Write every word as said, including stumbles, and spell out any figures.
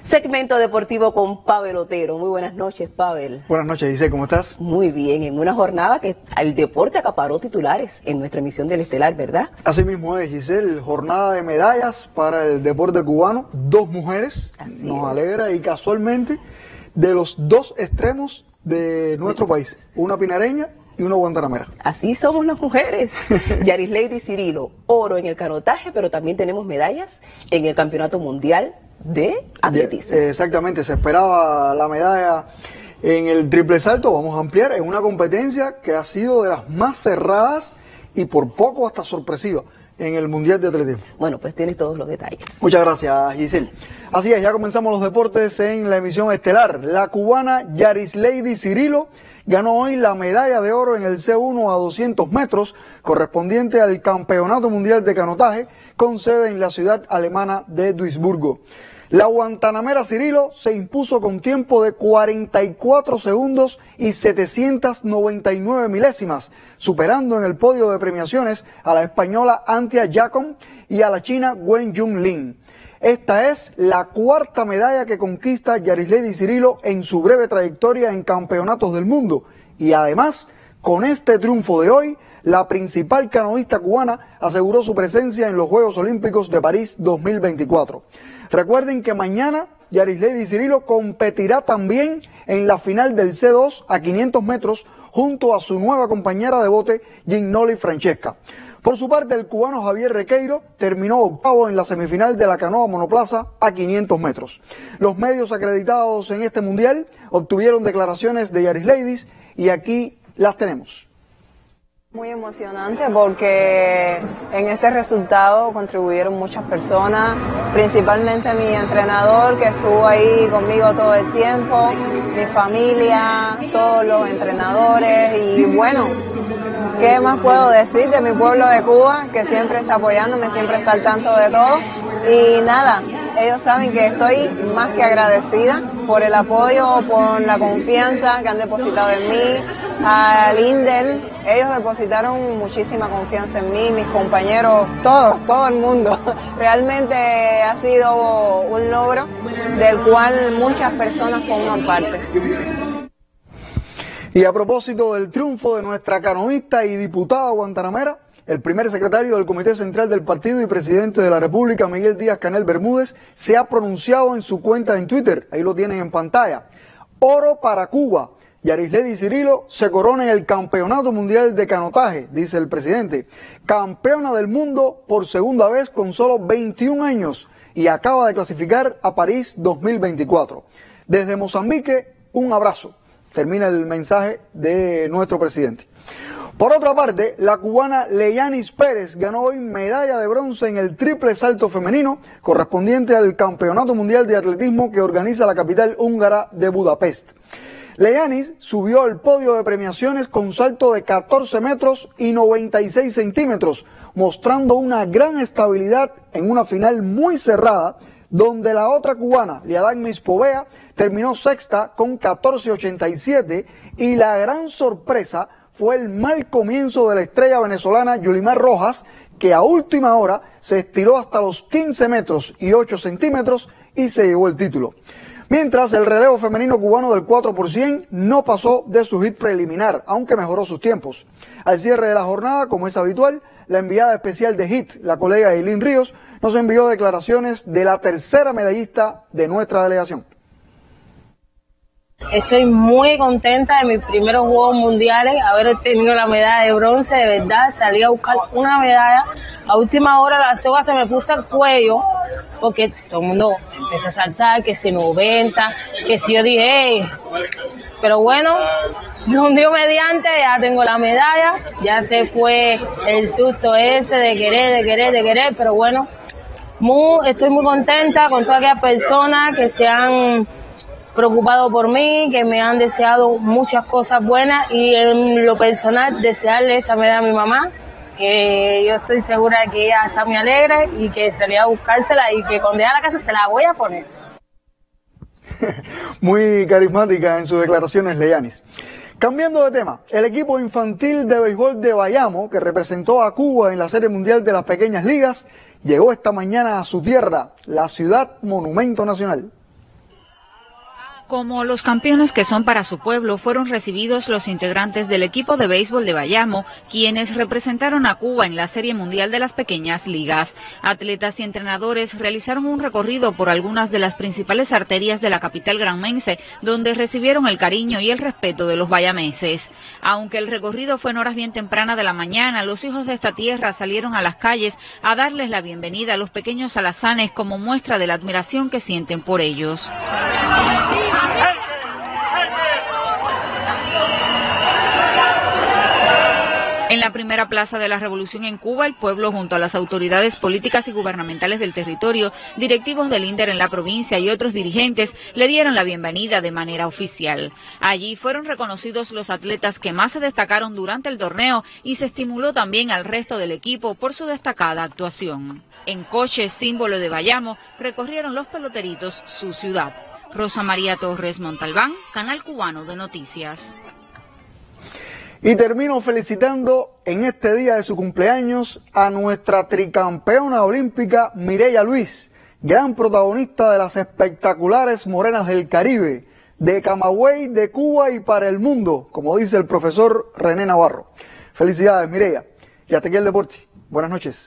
Segmento deportivo con Pavel Otero. Muy buenas noches, Pavel. Buenas noches, Giselle, ¿cómo estás? Muy bien, en una jornada que el deporte acaparó titulares en nuestra emisión del Estelar, ¿verdad? Así mismo es, Giselle, jornada de medallas para el deporte cubano, dos mujeres, Así nos es. alegra, y casualmente de los dos extremos de nuestro país, una pinareña y una guantanamera. Así somos las mujeres. Yarisleidi Cirilo, oro en el canotaje, pero también tenemos medallas en el Campeonato Mundial de Atletismo. Exactamente, se esperaba la medalla en el triple salto, vamos a ampliar, en una competencia que ha sido de las más cerradas y por poco hasta sorpresiva en el Mundial de Atletismo. Bueno, pues tienes todos los detalles. Muchas gracias, Giselle. Así es, ya comenzamos los deportes en la emisión estelar. La cubana Yarisleidi Cirilo ganó hoy la medalla de oro en el C uno a doscientos metros, correspondiente al Campeonato Mundial de Canotaje, con sede en la ciudad alemana de Duisburgo. La guantanamera Cirilo se impuso con tiempo de cuarenta y cuatro segundos y setecientas noventa y nueve milésimas, superando en el podio de premiaciones a la española Antia Jacom y a la china Wen Junlin. Esta es la cuarta medalla que conquista Yarisleidi Cirilo en su breve trayectoria en campeonatos del mundo. Y además, con este triunfo de hoy, la principal canoísta cubana aseguró su presencia en los Juegos Olímpicos de París dos mil veinticuatro. Recuerden que mañana Yarisleidi Cirilo competirá también en la final del C dos a quinientos metros junto a su nueva compañera de bote, Giannoli Francesca. Por su parte, el cubano Javier Requeiro terminó octavo en la semifinal de la canoa monoplaza a quinientos metros. Los medios acreditados en este mundial obtuvieron declaraciones de Yarisleidi y aquí las tenemos. Muy emocionante porque en este resultado contribuyeron muchas personas, principalmente mi entrenador que estuvo ahí conmigo todo el tiempo, mi familia, todos los entrenadores y bueno, ¿qué más puedo decir de mi pueblo de Cuba que siempre está apoyándome, siempre está al tanto de todo? Y nada, ellos saben que estoy más que agradecida por el apoyo, por la confianza que han depositado en mí, al Inder, ellos depositaron muchísima confianza en mí, mis compañeros, todos, todo el mundo. Realmente ha sido un logro del cual muchas personas forman parte. Y a propósito del triunfo de nuestra canoísta y diputada guantanamera, el primer secretario del Comité Central del Partido y presidente de la República, Miguel Díaz-Canel Bermúdez, se ha pronunciado en su cuenta en Twitter, ahí lo tienen en pantalla. Oro para Cuba. Yarisleidi Cirilo se corona en el Campeonato Mundial de Canotaje, dice el presidente. Campeona del mundo por segunda vez con solo veintiún años y acaba de clasificar a París dos mil veinticuatro. Desde Mozambique, un abrazo. Termina el mensaje de nuestro presidente. Por otra parte, la cubana Leyanis Pérez ganó hoy medalla de bronce en el triple salto femenino correspondiente al Campeonato Mundial de Atletismo que organiza la capital húngara de Budapest. Leyanis subió al podio de premiaciones con salto de catorce metros y noventa y seis centímetros, mostrando una gran estabilidad en una final muy cerrada, donde la otra cubana, Liadagmis Povea, terminó sexta con catorce ochenta y siete y la gran sorpresa fue el mal comienzo de la estrella venezolana Yulimar Rojas, que a última hora se estiró hasta los quince metros y ocho centímetros y se llevó el título. Mientras el relevo femenino cubano del cuatro por cien no pasó de su hit preliminar, aunque mejoró sus tiempos. Al cierre de la jornada, como es habitual, la enviada especial de HIT, la colega Eileen Ríos, nos envió declaraciones de la tercera medallista de nuestra delegación. Estoy muy contenta de mis primeros Juegos Mundiales, haber tenido la medalla de bronce, de verdad, salí a buscar una medalla, a última hora la soga se me puso al cuello, porque todo el mundo empezó a saltar, que si noventa, que si yo dije, hey, pero bueno, un día mediante ya tengo la medalla, ya se fue el susto ese de querer, de querer, de querer, pero bueno, muy, estoy muy contenta con todas aquellas personas que se han preocupado por mí, que me han deseado muchas cosas buenas y en lo personal desearle esta medalla a mi mamá, que yo estoy segura de que ella está muy alegre y que salí a buscársela y que cuando llegue a la casa se la voy a poner. Muy carismática en sus declaraciones, Leyanis. Cambiando de tema, el equipo infantil de béisbol de Bayamo, que representó a Cuba en la Serie Mundial de las Pequeñas Ligas, llegó esta mañana a su tierra, la ciudad Monumento Nacional. Como los campeones que son para su pueblo, fueron recibidos los integrantes del equipo de béisbol de Bayamo, quienes representaron a Cuba en la Serie Mundial de las Pequeñas Ligas. Atletas y entrenadores realizaron un recorrido por algunas de las principales arterias de la capital granmense, donde recibieron el cariño y el respeto de los bayameses. Aunque el recorrido fue en horas bien tempranas de la mañana, los hijos de esta tierra salieron a las calles a darles la bienvenida a los pequeños alazanes como muestra de la admiración que sienten por ellos. En la primera plaza de la Revolución en Cuba, el pueblo, junto a las autoridades políticas y gubernamentales del territorio, directivos del INDER en la provincia y otros dirigentes, le dieron la bienvenida de manera oficial. Allí fueron reconocidos los atletas que más se destacaron durante el torneo y se estimuló también al resto del equipo por su destacada actuación. En coche, símbolo de Bayamo, recorrieron los peloteritos su ciudad. Rosa María Torres Montalbán, Canal Cubano de Noticias. Y termino felicitando en este día de su cumpleaños a nuestra tricampeona olímpica Mireya Luis, gran protagonista de las espectaculares Morenas del Caribe, de Camagüey, de Cuba y para el mundo, como dice el profesor René Navarro. Felicidades, Mireya. Y hasta aquí el deporte. Buenas noches.